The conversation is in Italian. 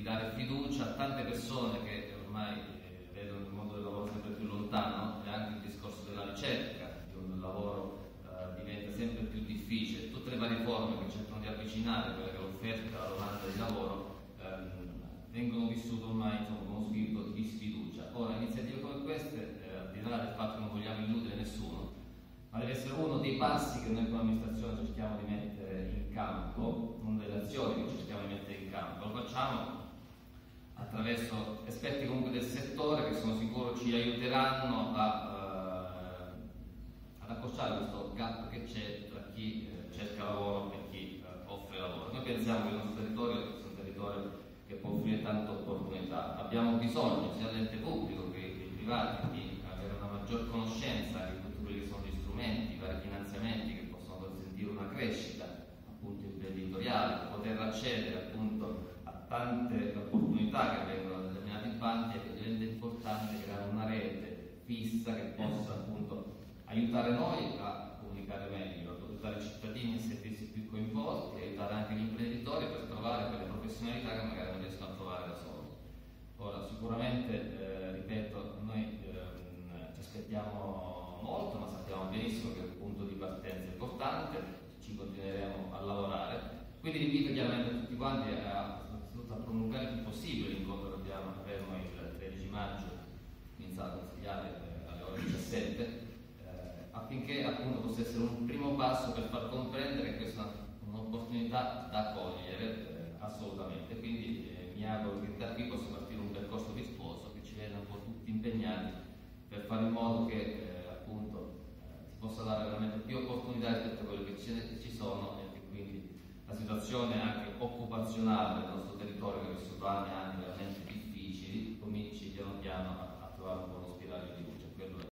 dare fiducia a tante persone che ormai vedono il mondo del lavoro sempre più lontano, e anche il discorso della ricerca di un lavoro diventa sempre più difficile. Tutte le varie forme che cercano di avvicinare quella che è l'offerta alla domanda di lavoro vengono vissute ormai con uno spirito di sfiducia. Ora, iniziative come queste, al di là del fatto che non vogliamo illudere nessuno, ma deve essere uno dei passi che noi come amministrazione cerchiamo di mettere in campo, una delle azioni che cerchiamo di mettere in campo. Lo facciamo attraverso esperti comunque del settore che sono sicuro ci aiuteranno ad accorciare questo gap che c'è tra chi cerca lavoro e chi offre lavoro. Noi pensiamo che il nostro territorio sia un territorio che può offrire tante opportunità. Abbiamo bisogno sia dell'ente pubblico che dei privati di avere una maggior conoscenza di tutti quelli che sono gli strumenti, i vari finanziamenti che possono consentire una crescita appunto imprenditoriale, poter accedere appunto a tante opportunità che vengono da determinati bandi, e che diventa importante creare una rete fissa che possa appunto aiutare noi a comunicare meglio, aiutare i cittadini a sentirsi più coinvolti, aiutare anche gli imprenditori per trovare quelle professionalità che magari non riescono a trovare da soli. Ora, sicuramente, ripeto, noi ci aspettiamo molto, ma sappiamo benissimo che è un punto di partenza importante, ci continueremo a lavorare. Quindi invito chiaramente tutti quanti soprattutto a promulgare il più possibile l'incontro che avremo il 13 maggio in sala consigliare alle ore 17, affinché appunto possa essere un primo passo per far comprendere che questa è un'opportunità da cogliere assolutamente. Quindi mi auguro che da qui possa partire un percorso virtuoso che ci veda un po' tutti impegnati per fare in modo che appunto si possa dare veramente più opportunità rispetto a quelle che ci sono, e che quindi la situazione anche occupazionale del nostro territorio